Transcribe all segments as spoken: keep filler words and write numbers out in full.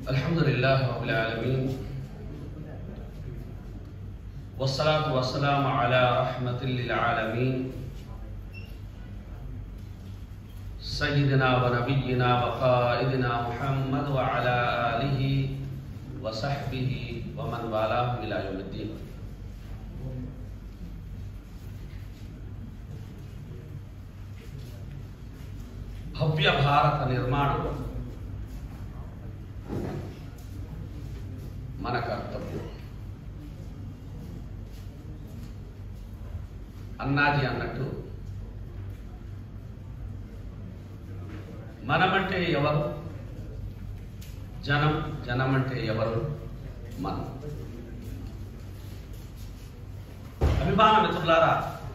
अल्हम्दुलिल्लाह रब्बिल आलमीन वस्सलातु वस्सलामु अला रहमतिल लिल आलमीन सय्यिदिना व नबिय्यिना व क़ाइदिना मुहम्मद व अला आलिहि व सहबिहि व मन वालाहु इला यौमिद्दीन। भव्य भारत निर्माण मन कर्तव्य। अन्नाजी अन्नट्टु मनमंटे एवरु, जనం జనమంటే ఎవరు మనం। అభిమాన మిత్రులారా,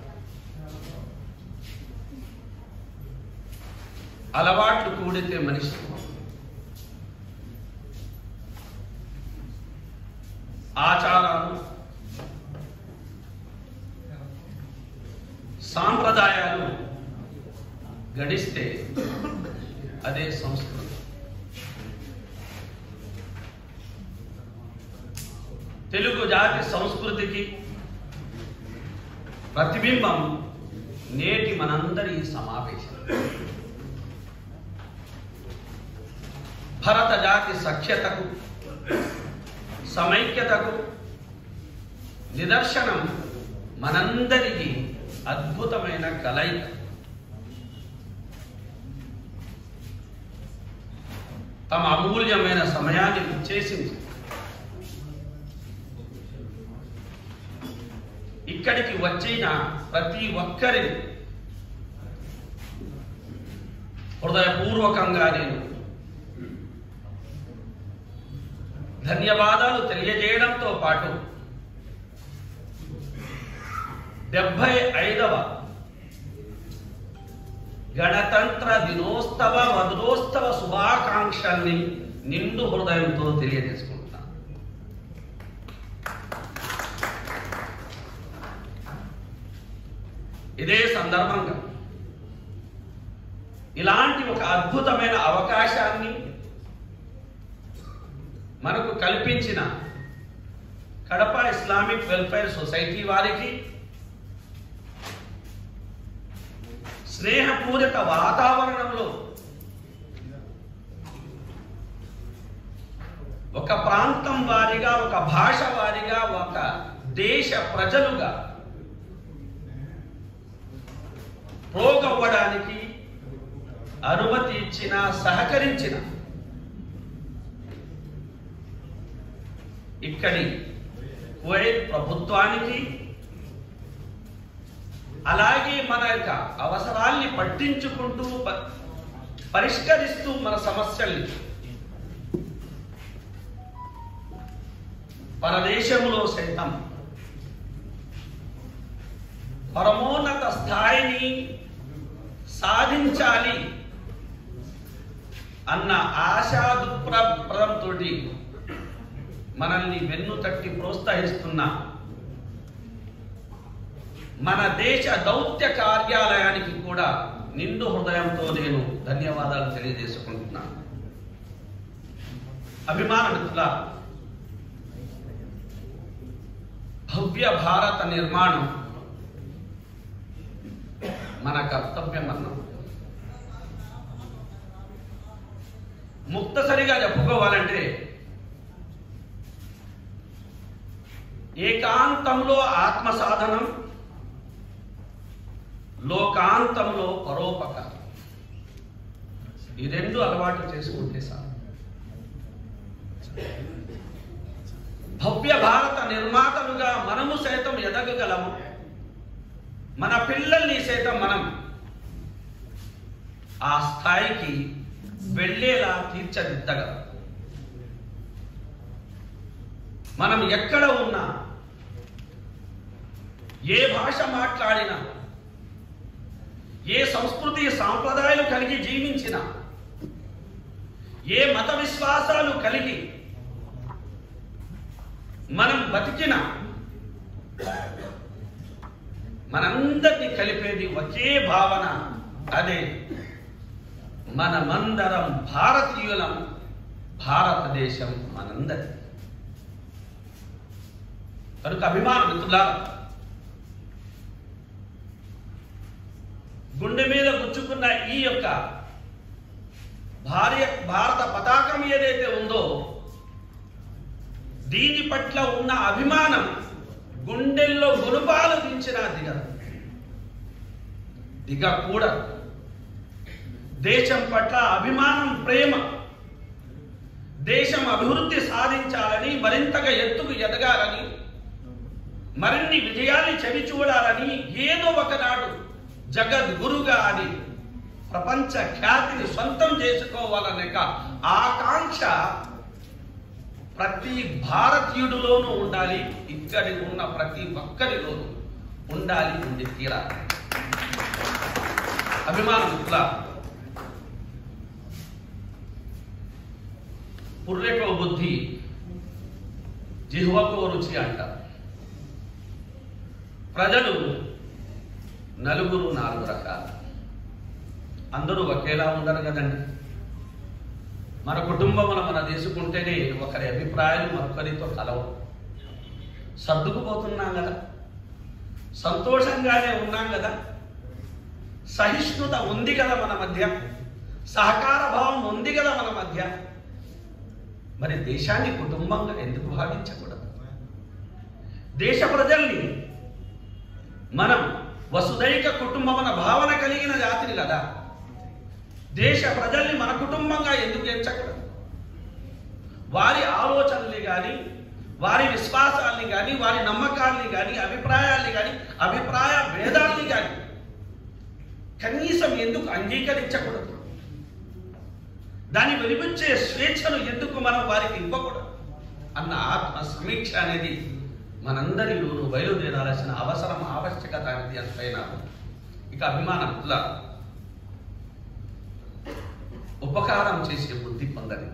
అలవాట్లు కూడితే మనిషి ఆచారాలు సాంప్రదాయాలు గడిస్తే అదే సంస్కృతి। తెలుగు జాతి సంస్కృతికి ప్రతిబింబం నేటి మనందరి సమావేశం। భరత జాతి సఖ్యతకు సమైక్యతకు నిదర్శనం మనందరికీ అద్భుతమైన కలయిక। తమ అమూల్యమైన సమయాన్ని ఇచ్చేసింది ఇక్కడికి వచ్చిన ప్రతి ఒక్కరిని హృదయపూర్వకంగా నేను ధన్యవాదాలు తెలియజేయడంతో పాటు డెబ్బై ఐదవ గణతంత్ర దినోత్సవ వజ్రోత్సవ శుభాకాంక్షల్ని నిండు హృదయంతో తెలియజేసుకుంటున్నాను। ఇదే సందర్భంగా ఇలాంటి ఒక అద్భుతమైన అవకాశాన్ని మనకు కల్పించిన కడప ఇస్లామిక్ వెల్ఫేర్ సొసైటీ వారికి, స్నేహపూరిత వాతావరణంలో ఒక ప్రాంతం వారిగా, ఒక భాష వారిగా, ఒక దేశ ప్రజలుగా ప్రోగవ్వడానికి అనుమతి ఇచ్చిన, సహకరించిన ఇక్కడి కువైట్ ప్రభుత్వానికి, అలాగే మన యొక్క అవసరాల్ని పట్టించుకుంటూ పరిష్కరిస్తూ మన సమస్యల్ని పరదేశంలో సైతం పరమోన్నత స్థాయిని సాధించాలి అన్న ఆశాదుప్రదంతో మనల్ని వెన్ను తట్టి ప్రోత్సహిస్తున్న మన దేశ దౌత్య కార్యాలయానికి కూడా నిండు హృదయంతో నేను ధన్యవాదాలు తెలియజేసుకుంటున్నాను। అభిమాన మిత్రుల, భవ్య భారత నిర్మాణం మన కర్తవ్యం అన్నాం। ముక్తసరిగా చెప్పుకోవాలంటే ఏకాంతంలో ఆత్మ సాధనం, లోకాంతంలో పరోపకారం, ఈ రెండు అలవాటు చేసుకుంటే సార్ భవ్య భారత నిర్మాతలుగా మనము సైతం ఎదగగలము। మన పిల్లల్ని సైతం మనం ఆ స్థాయికి వెళ్ళేలా తీర్చిదిద్దగలం। మనం ఎక్కడ ఉన్నా, ఏ భాష మాట్లాడినా, ఏ సంస్కృతి సాంప్రదాయాలు కలిగి జీవించినా, ఏ మత విశ్వాసాలు కలిగి మనం బతికినా, మనందరినీ కలిపేది ఒకే భావన, అదే మనమందరం భారతీయులం, భారతదేశం మనందరి. కనుక అభిమాన మిత్రులారా, గుండె మీద గుచ్చుకున్న ఈ యొక్క భార్య భారత పతాకం ఏదైతే ఉందో దీని పట్ల ఉన్న అభిమానం గుండెల్లో గుణపాలు దించిన దిగ దిగ కూడా దేశం పట్ల అభిమానం, ప్రేమ, దేశం అభివృద్ధి సాధించాలని, మరింతగా ఎత్తుకు ఎదగాలని, మరిన్ని విజయాన్ని చవి చూడాలని, ఏదో ఒకనాడు జగద్గురుగా అని ప్రపంచ ఖ్యాతిని సొంతం చేసుకోవాలనే ఆకాంక్ష ప్రతి భారతీయుడిలోనూ ఉండాలి. ఇక్కడి ఉన్న ప్రతి ఒక్కరిలోనూ ఉండాలి, ఉండి తీరాలి. అభిమానం ఇట్లా పుర్రెకో బుద్ధి జిహ్వకో రుచి అంటారు. ప్రజలు నలుగురు నాలుగు రకాలు, అందరూ ఒకేలా ఉండరు కదండి. మన కుటుంబంలో మనం తీసుకుంటేనే ఒకరి అభిప్రాయాలు మరొకరితో కలవు. సర్దుకుపోతున్నాం కదా, సంతోషంగానే ఉన్నాం కదా, సహిష్ణుత ఉంది కదా మన మధ్య, సహకార భావం ఉంది కదా మన మధ్య. మరి దేశాన్ని కుటుంబంగా ఎందుకు భావించకూడదు? దేశ ప్రజల్ని మనం వసుదైక కుటుంబమన భావన కలిగిన జాతిని కదా. దేశ ప్రజల్ని మన కుటుంబంగా ఎందుకు ఎంచకూడదు? వారి ఆలోచనల్ని కానీ, వారి విశ్వాసాల్ని కానీ, వారి నమ్మకాల్ని కానీ, అభిప్రాయాల్ని కానీ, అభిప్రాయ భేదాల్ని కానీ కనీసం ఎందుకు అంగీకరించకూడదు? దాన్ని వెలిపించే స్వేచ్ఛను ఎందుకు మనం వారికి ఇవ్వకూడదు అన్న ఆత్మ సమీక్ష అనేది మనందరిలోనూ బయలుదేరాల్సిన అవసరం, ఆవశ్యకత అనేది అంతైనా. ఇక అభిమానంలా ఉపకారం చేసే బుద్ధి పొందని.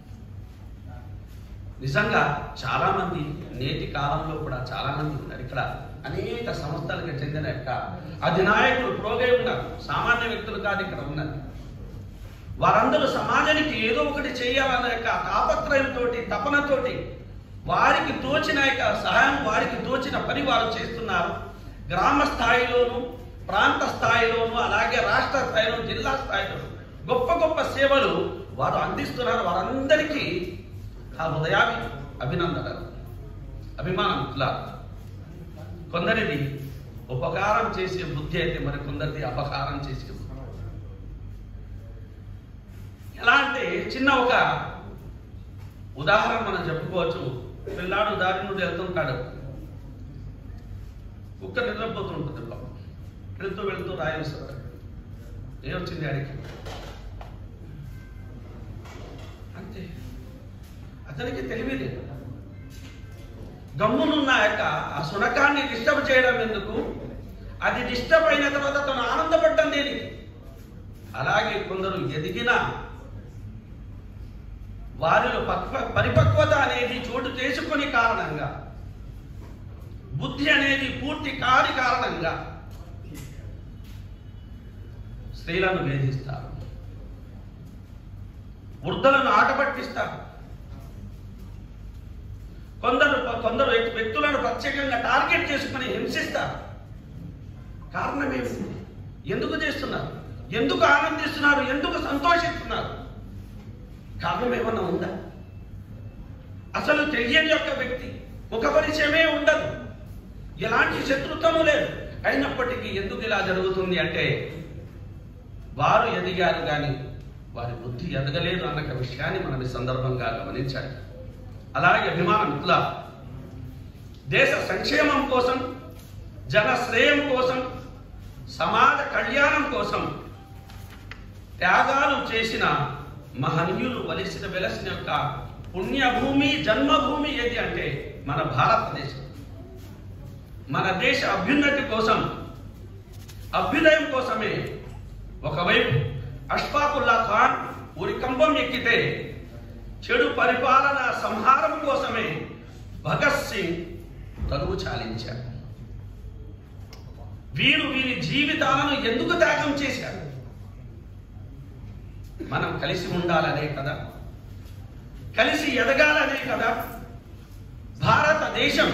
నిజంగా చాలామంది నేటి కాలంలో కూడా చాలామంది ఉన్నారు. ఇక్కడ అనేక సంస్థలకు చెందిన యొక్క అధినాయకులు ప్రోగై ఉన్నారు. సామాన్య వ్యక్తులు కాదు ఇక్కడ ఉన్నారు. వారందరూ సమాజానికి ఏదో ఒకటి చేయాలన్న యొక్క తాపత్రయంతో, తపనతోటి వారికి తోచిన యొక్క సహాయం, వారికి తోచిన పని వారు చేస్తున్నారు. గ్రామ స్థాయిలోను, ప్రాంత స్థాయిలోను, అలాగే రాష్ట్ర స్థాయిలో, జిల్లా స్థాయిలో గొప్ప గొప్ప సేవలు వారు అందిస్తున్నారు. వారందరికీ ఆ హృదయాన్ని అభినందనలు, అభిమానం. ఇట్లా కొందరిది ఉపకారం చేసే బుద్ధి అయితే మరి కొందరిది అపకారం చేసే బుద్ధి. ఎలా అంటే చిన్న ఒక ఉదాహరణ మనం చెప్పుకోవచ్చు. పిల్లాడు దారి నుండి వెళ్తుంటాడు, కుక్క నిద్రపోతుంటుంది. పాపం వెళ్తూ వెళ్తూ రాయలుస్తాడు. ఏమొచ్చింది అడిగి అంతే. అతనికి తెలియలేదు. గమ్మునున్న యొక్క ఆ శునకాన్ని డిస్టర్బ్ చేయడం ఎందుకు? అది డిస్టర్బ్ అయిన తర్వాత తను ఆనందపడ్డం దేనికి? అలాగే కొందరు ఎదిగిన వారిలో పరిపక్వత అనేది చోటు చేసుకుని కారణంగా, బుద్ధి అనేది పూర్తి కాని కారణంగా స్త్రీలను వేధిస్తారు, వృద్ధులను ఆటపట్టిస్తారు. కొందరు కొందరు వ్యక్తులను ప్రత్యేకంగా టార్గెట్ చేసుకుని హింసిస్తారు. కారణం ఏమిటి? ఎందుకు చేస్తున్నారు? ఎందుకు ఆనందిస్తున్నారు? ఎందుకు సంతోషిస్తున్నారు? కారణం ఏమన్నా ఉందా? అసలు తెలియని యొక్క వ్యక్తి, ఒక పరిచయమే ఉండదు, ఎలాంటి శత్రుత్వము లేదు. అయినప్పటికీ ఎందుకు ఇలా జరుగుతుంది అంటే వారు ఎదిగారు కానీ వారి బుద్ధి ఎదగలేదు అన్న విషయాన్ని మనం ఈ సందర్భంగా గమనించాలి. అలాగే అభిమానం ఇట్లా దేశ సంక్షేమం కోసం, జన శ్రేయం కోసం, సమాజ కళ్యాణం కోసం త్యాగాలు చేసిన మహనీయులు వలసిన వెలసిన యొక్క పుణ్యభూమి, జన్మభూమి ఏది అంటే మన భారతదేశం. మన దేశ అభ్యున్నతి కోసం, అభ్యుదయం కోసమే ఒకవైపు అష్ఫాకుల్లా ఖాన్ ఊరి కంబం ఎక్కితే, చెడు పరిపాలన సంహారం కోసమే భగత్ సింగ్ తనువు చాలించారు. వీరు వీరి జీవితాలను ఎందుకు త్యాగం చేశారు? మనం కలిసి ఉండాలనే కదా. కలిసి ఎదగాలనే కదా భారతదేశం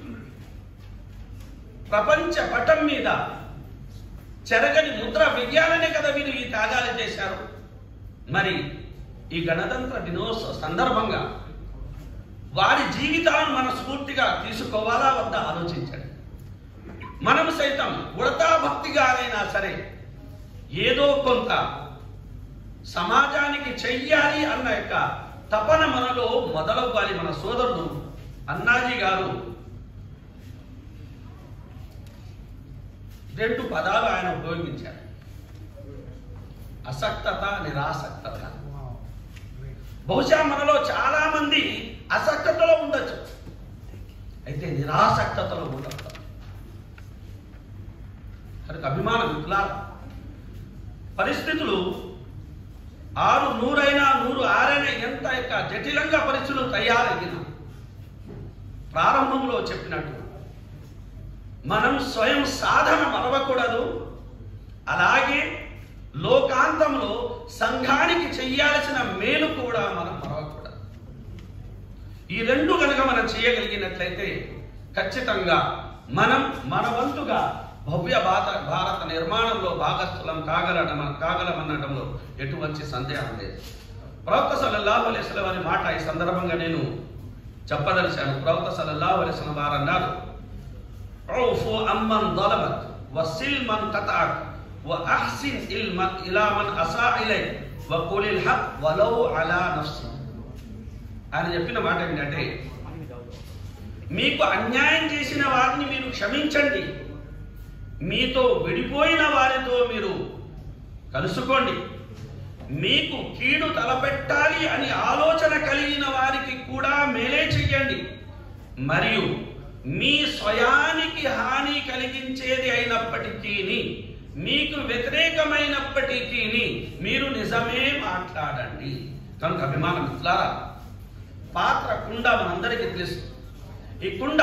ప్రపంచ పటం మీద చెరగని ముద్ర వెయ్యాలనే కదా వీరు ఈ త్యాగాలు చేశారు. మరి ఈ గణతంత్ర దినోత్సవ సందర్భంగా వారి జీవితాలను మన స్ఫూర్తిగా తీసుకోవాలా వద్దా ఆలోచించండి. మనం సైతం ఉడతా భక్తిగానైనా సరే ఏదో కొంత సమాజానికి చెయ్యాలి అన్న యొక్క తపన మనలో మొదలవ్వాలి. మన సోదరుడు అన్నాజీ గారు రెండు పదాలు ఆయన ఉపయోగించారు, అసక్తత, నిరాసక్తత. బహుశా మనలో చాలా మంది అసక్తతలో ఉండొచ్చు, అయితే నిరాసక్తతలో ఉండదు. కనుక అభిమానం ఇట్లా పరిస్థితులు ఆరు నూరైనా నూరు ఆరైనా ఎంత యొక్క జటిలంగా పరిస్థితులు తయారయ్యిన ప్రారంభంలో చెప్పినట్టు మనం స్వయం సాధన మరవకూడదు. అలాగే లోకాంతంలో సంఘానికి చెయ్యాల్సిన మేలు కూడా మనం మరవకూడదు. ఈ రెండు కనుక మనం చేయగలిగినట్లయితే ఖచ్చితంగా మనం మన వంతుగా భవ్య భారత భారత నిర్మాణంలో భాగస్థులం కాగలడం కాగలమనడంలో ఎటువంటి సందేహం లేదు. ప్రవక్త సల్లల్లాహు అలైహి వసల్లం వారి మాట ఈ సందర్భంగా నేను చెప్పదలిచాను. ప్రవక్త సల్లల్లాహు అలైహి వసల్లం వారు అన్నారు, ఔఫు అమ్మన్ ظلمت వసిల్ మన్ ఖతఅక్ వఅహ్సిన్ ఇలా మన్ అసా ఇలైక్ వఖులిల్ హక్ వలౌ అలా నఫ్సి. ఆయన చెప్పిన మాట ఏంటంటే, మీకు అన్యాయం చేసిన వారిని మీరు క్షమించండి, మీతో విడిపోయిన వారితో మీరు కలుసుకోండి, మీకు కీడు తలపెట్టాలి అని ఆలోచన కలిగిన వారికి కూడా మేలే చెయ్యండి, మరియు మీ స్వయానికి హాని కలిగించేది అయినప్పటికీ మీకు వ్యతిరేకమైనప్పటికీ మీరు నిజమే మాట్లాడండి. కనుక అభిమానం మిత్రులారా, పాత్ర కుండ మనందరికీ తెలుసు. ఈ కుండ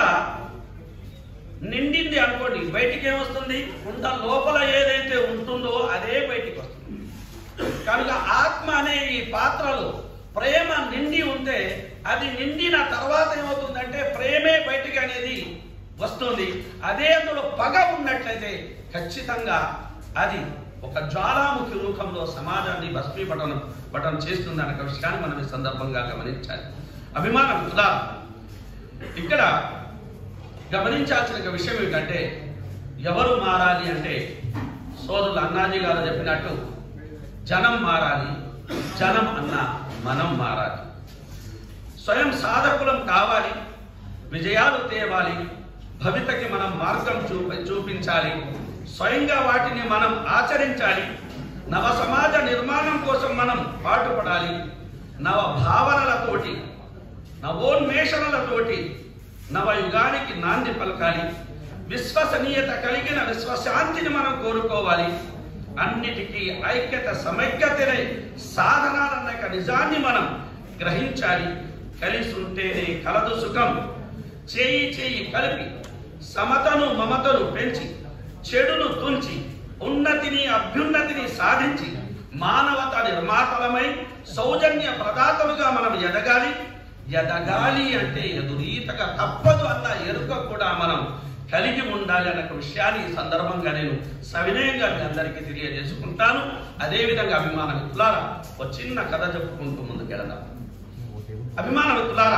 నిండింది అనుకోండి, బయటికి ఏమొస్తుంది? కుండ లోపల ఏదైతే ఉంటుందో అదే బయటికి వస్తుంది. కనుక ఆత్మ అనే ఈ పాత్రలో ప్రేమ నిండి ఉంటే అది నిండిన తర్వాత ఏమవుతుందంటే ప్రేమే బయటికి అనేది వస్తుంది. అదే అందులో పగ ఉన్నట్లయితే ఖచ్చితంగా అది ఒక జ్వాలాముఖి రూపంలో సమాజాన్ని భస్మీపటనం పటం చేస్తుంది అనే విషయాన్ని మనం ఈ సందర్భంగా గమనించాలి. అభిమానం ఇలా ఇక్కడ గమనించాల్సిన విషయం ఏంటంటే, ఎవరు మారాలి అంటే సోదరులు అన్నాజీ గారు చెప్పినట్టు జనం మారాలి, జనం అన్న మనం మారాలి. స్వయం సాధకులం కావాలి, విజయాలు తేవాలి, భవితకి మనం మార్గం చూపి చూపించాలి, స్వయంగా వాటిని మనం ఆచరించాలి, నవ సమాజ నిర్మాణం కోసం మనం పాటుపడాలి, నవ భావనలతోటి నవోన్మేషణలతోటి నవ యుగానికి నాంది పలకాలి, విశ్వసనీయత కలిగిన విశ్వశాంతిని మనం కోరుకోవాలి, అన్నిటికీ ఐక్యత సమైక్యతనే సాధనాలన్న నిజాన్ని మనం గ్రహించాలి. కలిసి ఉంటేనే కలదు సుఖం, చేయి చేయి కలిపి సమతను మమతను పెంచి చెడును తుంచి ఉన్నతిని అభ్యున్నతిని సాధించి మానవత నిర్మాతలమై సౌజన్య ప్రదాతలుగా మనం ఎదగాలి. ఎదగాలి అంటే ఎదురీతగా తప్పదు అన్న ఎరుక కూడా మనం కలిగి ఉండాలి అన్న విషయాన్ని ఈ సందర్భంగా నేను సవినయంగా మీ అందరికీ తెలియజేసుకుంటాను. అదేవిధంగా అభిమాన మిత్రులారా, ఒక చిన్న కథ చెప్పుకుంటూ ముందుకెళ్దాం. అభిమాన మిత్రులారా,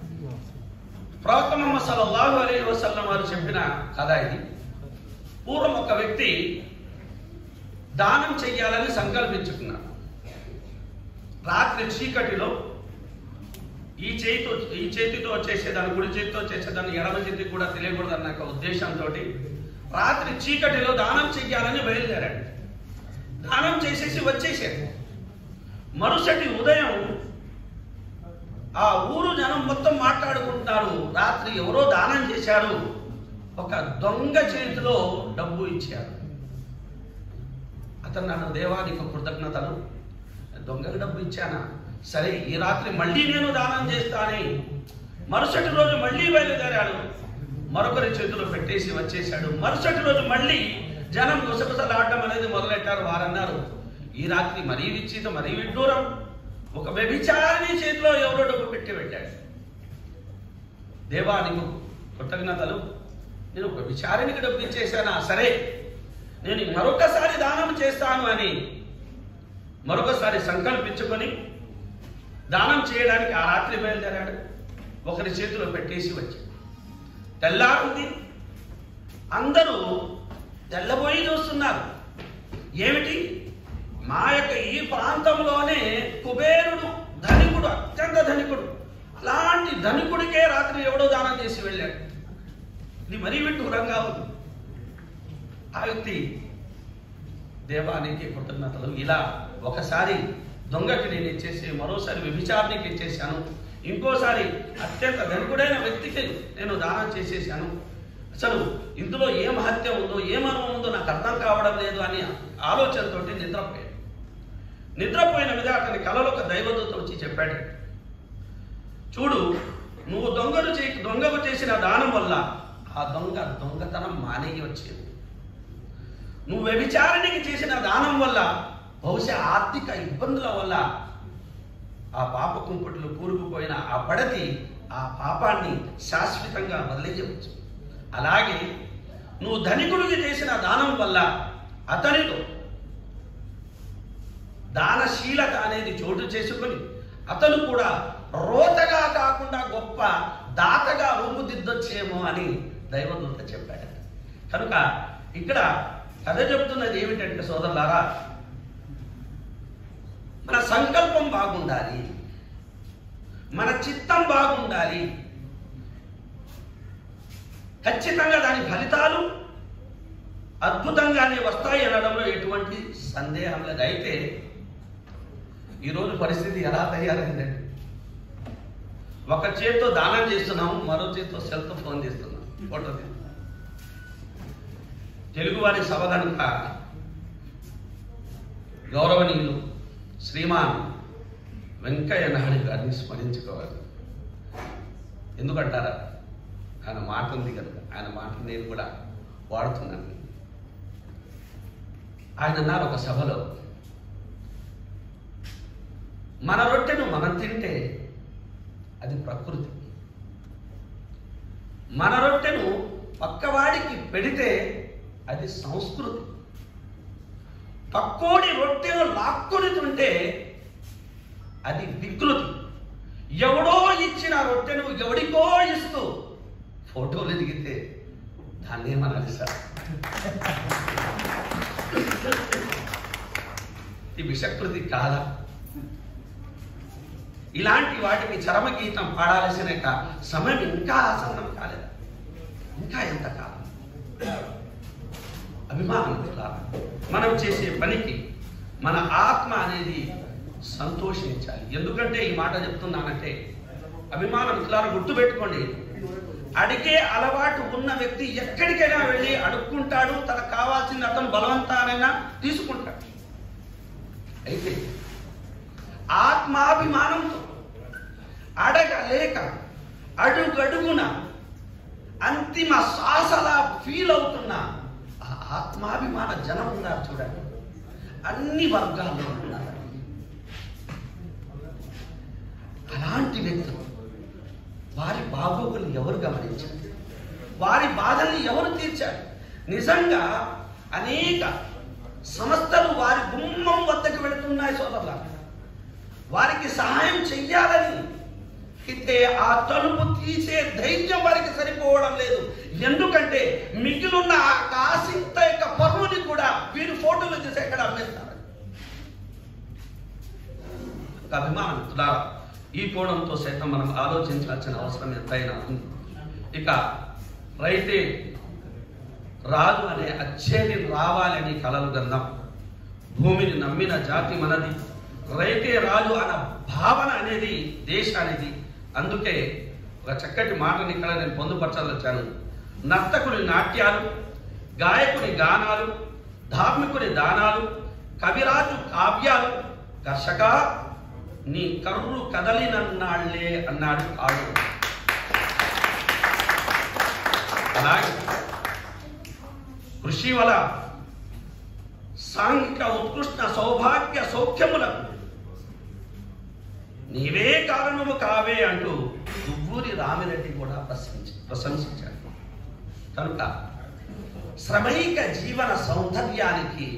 ప్రవక్త ముహమ్మద్ సల్లల్లాహు అలైహి వసల్లం వారు చెప్పిన కథ ఇది. పూర్వం ఒక వ్యక్తి దానం చెయ్యాలని సంకల్పించుకున్నాడు. రాత్రి చీకటిలో ఈ చేతితో ఈ చేతితో చేసేదాన్ని, కుడి చేతితో చేసేదాన్ని, ఎడమ చేతికి కూడా తెలియకూడదు అన్న ఉద్దేశంతో రాత్రి చీకటిలో దానం చెయ్యాలని బయలుదేరాడు. దానం చేసేసి వచ్చేసాడు. మరుసటి ఉదయం ఆ ఊరు జనం మొత్తం మాట్లాడుకుంటారు, రాత్రి ఎవరో దానం చేశారు, ఒక దొంగ చేతిలో డబ్బు ఇచ్చారు. అతను నన్ను దేవానికి కృతజ్ఞతలు, దొంగకు డబ్బు ఇచ్చానా, సరే ఈ రాత్రి మళ్ళీ నేను దానం చేస్తానే. మరుసటి రోజు మళ్ళీ బయలుదేరాడు, మరొకరి చేతిలో పెట్టేసి వచ్చేసాడు. మరుసటి రోజు మళ్ళీ జనం గుసగుసలాడడం అనేది మొదలెట్టారు. వారన్నారు, ఈ రాత్రి మరీ విచ్చిత మరీ విడ్డూరం, ఒక వ్యభిచారిని చేతిలో ఎవరో డబ్బు పెట్టి పెట్టాడు. దేవా నీకు కృతజ్ఞతలు, నేను ఒక వ్యభిచారినికి డబ్బు ఇచ్చేసానా, సరే నేను మరొకసారి దానం చేస్తాను అని మరొకసారి సంకల్పించుకొని దానం చేయడానికి ఆ రాత్రి బయలుదేరాడు. ఒకరి చేతిలో పెట్టేసి వచ్చి తెల్లారుంది. అందరూ తెల్లబోయి చూస్తున్నారు. ఏమిటి, మా యొక్క ఈ ప్రాంతంలోనే కుబేరుడు ధనికుడు, అత్యంత ధనికుడు, అలాంటి ధనికుడికే రాత్రి ఎవడో దానం చేసి వెళ్ళాడు. ఇది మరీ విడ్డూరంగా ఉంది. ఆ వ్యక్తి దేవానికి కృతజ్ఞతలు, ఇలా ఒకసారి దొంగకి నేను ఇచ్చేసి మరోసారి వ్యభిచారానికి ఇచ్చేసాను, ఇంకోసారి అత్యంత ధనికుడైన వ్యక్తికి నేను దానం చేసేసాను, అసలు ఇందులో ఏ మహత్యం ఉందో ఏ మర్మం ఉందో నాకు అర్థం కావడం లేదు అని ఆలోచనతో నిద్రపోయాడు. నిద్రపోయిన మీద అతని కలలో ఒక దైవదూత వచ్చి చెప్పాడు, చూడు నువ్వు దొంగను చే దొంగకు చేసిన దానం వల్ల ఆ దొంగ దొంగతనం మానేగి వచ్చేది, నువ్వు వ్యభిచారానికి చేసిన దానం వల్ల బహుశా ఆర్థిక ఇబ్బందుల వల్ల ఆ పాప కుంపట్లు కూరుకుపోయిన ఆ పడతి ఆ పాపాన్ని శాశ్వతంగా వదిలేయవచ్చు. అలాగే నువ్వు ధనికుడికి చేసిన దానం వల్ల అతనిలో దానశీలత అనేది చోటు చేసుకొని అతను కూడా రోతగా కాకుండా గొప్ప దాతగా రూపుదిద్దొచ్చేమో అని దైవదూత చెప్పాడు. కనుక ఇక్కడ కథ చెప్తున్నది ఏమిటంటే సోదరులారా, మన సంకల్పం బాగుండాలి, మన చిత్తం బాగుండాలి, ఖచ్చితంగా దాని ఫలితాలు అద్భుతంగానే వస్తాయి అనడంలో ఎటువంటి సందేహం లేదు. అయితే ఈరోజు పరిస్థితి ఎలా తయారైందండి, ఒక చేత్తో దానం చేస్తున్నాము, మరో చేత్తో సెల్తో ఫోన్ చేస్తున్నాం, ఫోటో తీస్తున్నాం. తెలుగువారి సభ కనుక గౌరవనీయులు శ్రీమాన్ వెంకయ్య నాయుడు గారిని స్మరించుకోవాలి. ఎందుకంటారా, ఆయన మాట ఉంది కనుక ఆయన మాట నేను కూడా వాడుతున్నాను. ఆయన అన్నారు ఒక సభలో, మన రొట్టెను మనం తింటే అది ప్రకృతి, మన రొట్టెను పక్కవాడికి పెడితే అది సంస్కృతి, పక్కోడి రొట్టెను లాక్కొని తింటే అది వికృతి. ఎవడో ఇచ్చిన రొట్టెను ఎవడికో ఇస్తూ ఫోటోలు దిగితే దాన్ని ఏమనాలి సార్? ఇది విషకృతి కాదా? ఇలాంటి వాటికి చరమగీతం పాడాల్సిన సమయం ఇంకా ఆసన్నం కాలేదు. ఇంకా ఎంత కాలం? అభిమానం కాదు. మనం చేసే పనికి మన ఆత్మ అనేది సంతోషించాలి. ఎందుకంటే ఈ మాట చెప్తున్నానంటే అభిమానం ఇలా గుర్తుపెట్టుకోండి, అడిగే అలవాటు ఉన్న వ్యక్తి ఎక్కడికైనా వెళ్ళి అడుక్కుంటాడు, తనకు కావాల్సింది అతను బలవంతానైనా తీసుకుంటాడు. అయితే ఆత్మాభిమానంతో అడగలేక అడుగడుగున అంతిమ శ్వాసలా ఫీల్ అవుతున్న ఆ ఆత్మాభిమాన జనం ఉన్నారు చూడండి, అన్ని వర్గాల్లో ఉన్నారు. అలాంటి వ్యక్తులు వారి బాగోగులు ఎవరు గమనించారు, వారి బాధల్ని ఎవరు తీర్చారు? నిజంగా అనేక సంస్థలు వారి గుమ్మం వద్దకు వెళుతున్నాయి సోదరుల, వారికి సహాయం చెయ్యాలని. అయితే ఆ తలుపు తీసే ధైర్యం వారికి సరిపోవడం లేదు. ఎందుకంటే మిగిలిన ఆ కాసింత యొక్క పరువుని కూడా వీరు ఫోటోలు తీసి ఎక్కడ అమ్మేస్తారు. అభిమానం ఈ కోణంతో సైతం మనం ఆలోచించాల్సిన అవసరం ఎంతైనా ఉంది. ఇక రైతే రాజు అనే అచ్చేది రావాలని కలలు గంధం, భూమిని నమ్మిన జాతి మనది, రైతే రాజు అన్న భావన అనేది దేశానిది. అందుకే ఒక చక్కటి మాటని ఇక్కడ నేను పొందుపరచాలొచ్చాను. నర్తకుని నాట్యాలు, గాయకుని గానాలు, ధార్మికుని దానాలు, కవిరాజు కావ్యాలు, కర్షక నీ కర్రు కదలినన్నాళ్లే అన్నాడు ఆడు. అలాగే కృషి వల సాంఘిక ఉత్కృష్ట సౌభాగ్య సౌఖ్యములకు నీవే కారణము కావే అంటూ దువ్వూరి రామిరెడ్డి కూడా ప్రశంసి ప్రశంసించాడు. కనుక శ్రమైక జీవన సౌందర్యానికి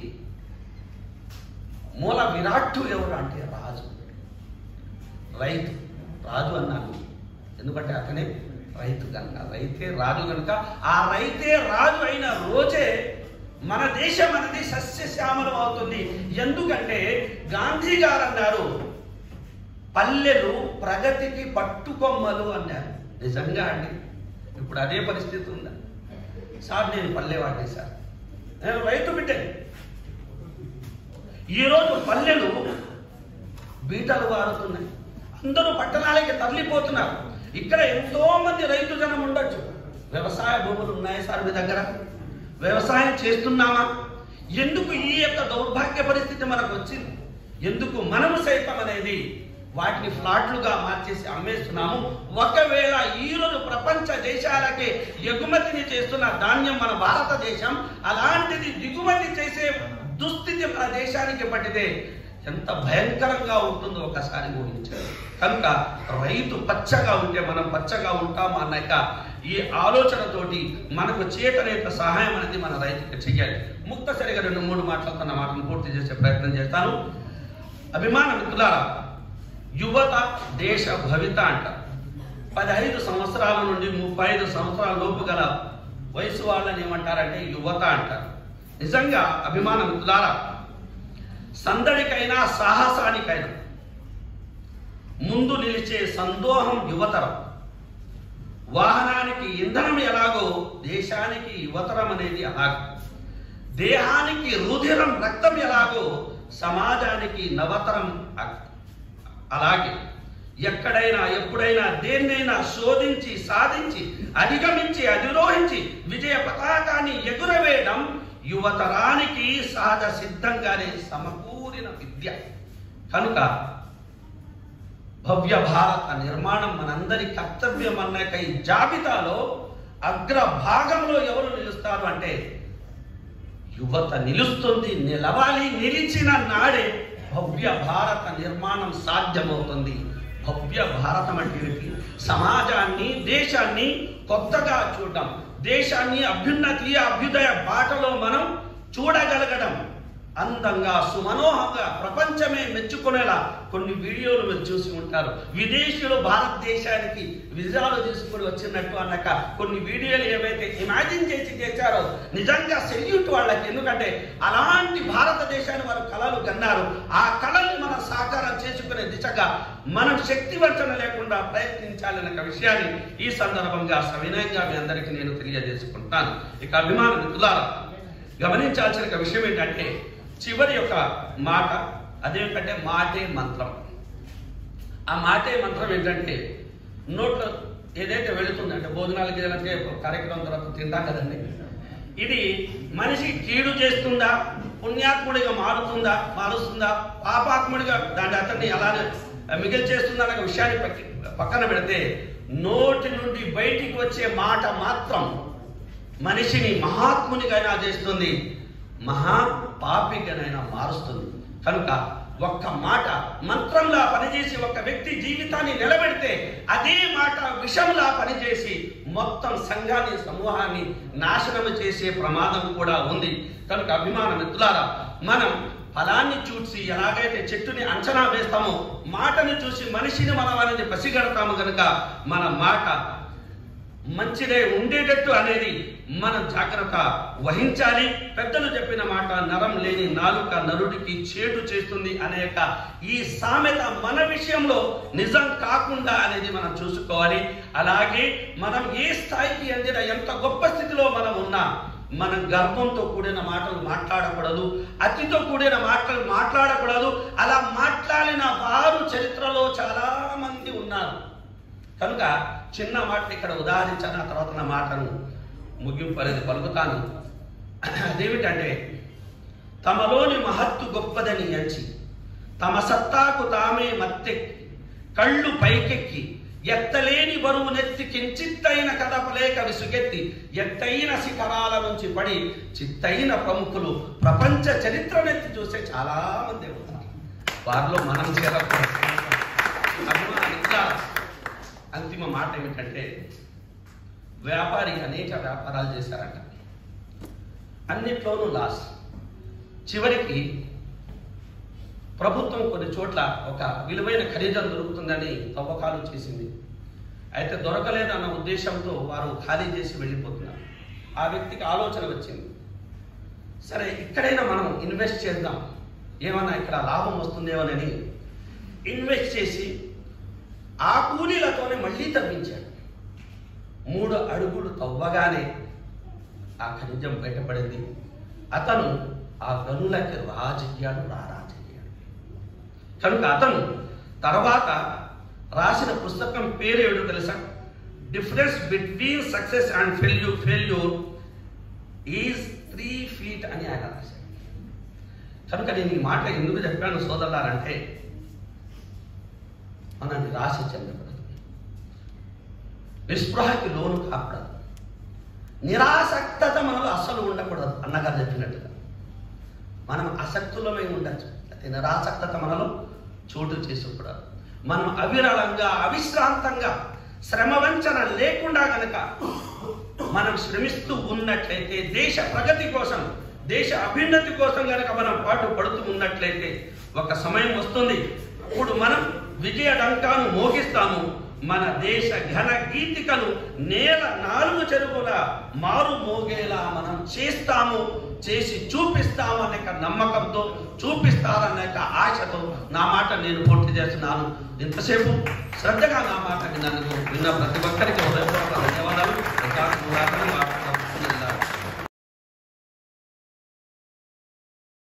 మూల విరాట్టు ఎవరు అంటే రాజు, రైతు. రాజు అన్నాను ఎందుకంటే అతనే రైతు కనుక, రైతే రాజు కనుక ఆ రైతే రాజు అయిన రోజే మన దేశం అనేది సస్యశ్యామలం అవుతుంది. ఎందుకంటే గాంధీ గారు అన్నారు పల్లెలు ప్రగతికి పట్టుకొమ్మలు అన్నారు. నిజంగా అండి, ఇప్పుడు అదే పరిస్థితి ఉందా సార్? నేను పల్లెవాడిని సార్, నేను రైతు బిడ్డని. ఈరోజు పల్లెలు బీటలు వారుతున్నాయి, అందరూ పట్టణాలకి తరలిపోతున్నారు. ఇక్కడ ఎంతో మంది రైతు జనం ఉండొచ్చు. వ్యవసాయ భూములు ఉన్నాయి సార్ మీ దగ్గర? వ్యవసాయం చేస్తున్నామా? ఎందుకు ఈ యొక్క దౌర్భాగ్య పరిస్థితి మనకు వచ్చింది? ఎందుకు మనము సైతం అనేది వాటిని ఫ్లాట్లుగా మార్చేసి అమ్మేస్తున్నాము? ఒకవేళ ఈరోజు ప్రపంచ దేశాలకే ఎగుమతిని చేస్తున్న ధాన్యం మన భారతదేశం అలాంటిది దిగుమతి చేసే దుస్థితి మన దేశానికి పట్టితే ఎంత భయంకరంగా ఉంటుందో ఒకసారి ఊహించారు. కనుక రైతు పచ్చగా ఉంటే మనం పచ్చగా ఉంటాము అన్నాక ఈ ఆలోచనతోటి మనకు చేతనేత సహాయం అనేది మన రైతుకి చెయ్యాలి. ముక్తసరిగా రెండు మూడు మాటలతో నా మాటను పూర్తి చేసే ప్రయత్నం చేస్తాను. అభిమాన మిత్రులారా, యువత దేశ భవిత అంటారు. పదహైదు సంవత్సరాల నుండి ముప్పై ఐదు సంవత్సరాల లోపు గల వయసు వాళ్ళని ఏమంటారంటే యువత అంటారు. నిజంగా అభిమాన మిత్రులారా, సందడికైనా సాహసానికైనా ముందు నిలిచే సందోహం యువతరం. వాహనానికి ఇంధనం ఎలాగో దేశానికి యువతరం అనేది అలాగే. దేహానికి రుధిరం రక్తం ఎలాగో సమాజానికి నవతరం అలాగే. ఎక్కడైనా ఎప్పుడైనా దేన్నైనా శోధించి సాధించి అధిగమించి అధిరోహించి విజయ పతాకాన్ని ఎగురవేయడం యువతరానికి సహజ సిద్ధంగానే సమకూరిన విద్య. కనుక భవ్య భారత నిర్మాణం మనందరి కర్తవ్యం అన్నాక ఈ జాబితాలో అగ్ర భాగంలో ఎవరు నిలుస్తారు అంటే యువత నిలుస్తుంది. నిలవాలి. నిలిచిన నాడే భవ్య భారత నిర్మాణం సాధ్యమవుతుంది. భవ్య భారతం అంటే సమాజాన్ని దేశాన్ని కొత్తగా చూడడం, దేశాన్ని అభ్యున్నతి అభ్యుదయ బాటలో మనం చూడగలగడం, అందంగా సుమనోహంగా ప్రపంచమే మెచ్చుకునేలా కొన్ని వీడియోలు మీరు చూసి ఉంటారు. విదేశీయులు భారతదేశానికి విజయాలు తీసుకుని వచ్చినట్టు అన్నాక కొన్ని వీడియోలు ఏవైతే ఇమాజిన్ చేసి చేశారో నిజంగా సెల్యూట్ వాళ్ళకి. ఎందుకంటే అలాంటి భారతదేశాన్ని వారు కళలు కన్నారు. ఆ కళల్ని మనం సాకారం చేసుకునే దిశగా మనం శక్తివంచన లేకుండా ప్రయత్నించాలనే విషయాన్ని ఈ సందర్భంగా సవినయంగా మీ అందరికీ నేను తెలియజేసుకుంటాను. ఇక అభిమాన మిత్రులారా, గమనించాల్సిన విషయం ఏంటంటే చివరి యొక్క మాట అదేంటంటే మాటే మంత్రం. ఆ మాటే మంత్రం ఏంటంటే నోట్లో ఏదైతే వెళుతుందంటే భోజనాలకి ఏదైతే కార్యక్రమం తర్వాత తింటాం కదండి, ఇది మనిషి కీడు చేస్తుందా, పుణ్యాత్ముడిగా మారుతుందా మారుస్తుందా, పాపాత్ముడిగా దాన్ని అతన్ని అలానే మిగిలి చేస్తుందా అనే విషయాన్ని పక్కన పెడితే నోటి నుండి బయటికి వచ్చే మాట మాత్రం మనిషిని మహాత్మునిగైనా చేస్తుంది, మహా పాపికనైనా మారుస్తుంది. కనుక ఒక్క మాట మంత్రంలా పనిచేసి ఒక వ్యక్తి జీవితాన్ని నిలబెడితే అదే మాట విషంలా పనిచేసి మొత్తం సంఘాన్ని సమూహాన్ని నాశనం చేసే ప్రమాదం కూడా ఉంది. కనుక అభిమాన మిత్రులారా, మనం ఫలాన్ని చూసి ఎలాగైతే చెట్టుని అంచనా వేస్తామో మాటని చూసి మనిషిని మనం అనేది పసిగడతాము. కనుక మన మాట మంచిదే ఉండేటట్టు అనేది మనం జాగ్రత్త వహించాలి. పెద్దలు చెప్పిన మాట నరం లేని నాలుక నరుడికి చేటు చేస్తుంది అనేక ఈ సామెత మన విషయంలో నిజం కాకుండా అనేది మనం చూసుకోవాలి. అలాగే మనం ఏ స్థాయికి అందిన ఎంత గొప్ప స్థితిలో మనం ఉన్నా మనం గర్వంతో కూడిన మాటలు మాట్లాడకూడదు, అతితో కూడిన మాటలు మాట్లాడకూడదు. అలా మాట్లాడిన వారు చరిత్రలో చాలా మంది ఉన్నారు. కనుక చిన్న మాటని ఇక్కడ ఉదాహరించాను, ఆ తర్వాత నా మాటను ముగింపు అనేది పలుకుతాను. అదేమిటంటే తమలోని మహత్తు గొప్పదని ఎంచి తమ సత్తాకు తామే మత్తెక్కి కళ్ళు పైకెక్కి ఎత్తలేని బరువు నెత్తి కించిత్తైన కదపలేక విసుగెత్తి ఎత్తైన శిఖరాల నుంచి పడి చిత్తైన ప్రముఖులు ప్రపంచ చరిత్రనెత్తి చూస్తే చాలా మంది ఉన్నారు. వారిలో మనం చేరకూడదు. అభిమానిగా అంతిమ మాట ఏమిటంటే, వ్యాపారి అనేక వ్యాపారాలు చేశారట, అన్నిట్లోనూ లాస్. చివరికి ప్రభుత్వం కొన్ని చోట్ల ఒక విలువైన ఖరీదం దొరుకుతుందని తవ్వకాలు చేసింది. అయితే దొరకలేదన్న ఉద్దేశంతో వారు ఖాళీ చేసి వెళ్ళిపోతున్నారు. ఆ వ్యక్తికి ఆలోచన వచ్చింది, సరే ఇక్కడైనా మనం ఇన్వెస్ట్ చేద్దాం, ఏమన్నా ఇక్కడ లాభం వస్తుందేమోనని ఇన్వెస్ట్ చేసి ఆ కూలీలతోనే మళ్ళీ తవ్వించాడు. మూడు అడుగులు తవ్వగానే ఆ ఖనిజం బయటపడింది. అతను ఆ గనులకి రాజయ్యాడు, రారాజయ్యాడు. కనుక అతను తర్వాత రాసిన పుస్తకం పేరు ఏమిటో తెలుసా? Difference between success and failure failure is three feet అని ఆయన రాశాడు. కనుక నేను ఈ మాట ఎందుకు చెప్పాను సోదరులారంటే, మన నిరాశ చెందకూడదు, నిస్పృహకి లోను కాకూడదు, నిరాసక్తత మనలో అస్సలు ఉండకూడదు. అన్నగారు చెప్పినట్టుగా మనం ఆసక్తులమై ఉండొచ్చు, అయితే నిరాసక్తత మనలో చోటు చేసుకోకూడదు. మనం అవిరళంగా అవిశ్రాంతంగా శ్రమ వంచన లేకుండా కనుక మనం శ్రమిస్తూ ఉన్నట్లయితే, దేశ ప్రగతి కోసం, దేశ అభ్యున్నతి కోసం కనుక మనం పాటు పడుతూ ఉన్నట్లయితే ఒక సమయం వస్తుంది, అప్పుడు మనం విజయ డంకాను మోగిస్తాము. మన దేశ ఘన గీతికను నేల నాలుగు చెరువుల మారు మోగేలా మనం చేస్తాము, చేసి చూపిస్తాము అనే నమ్మకంతో, చూపిస్తారనే ఆశతో నా మాట నేను పూర్తి చేస్తున్నాను. ఇంతసేపు శ్రద్ధగా నా మాట విన్నందుకు విన్న ప్రతి ఒక్కరికి ధన్యవాదాలు.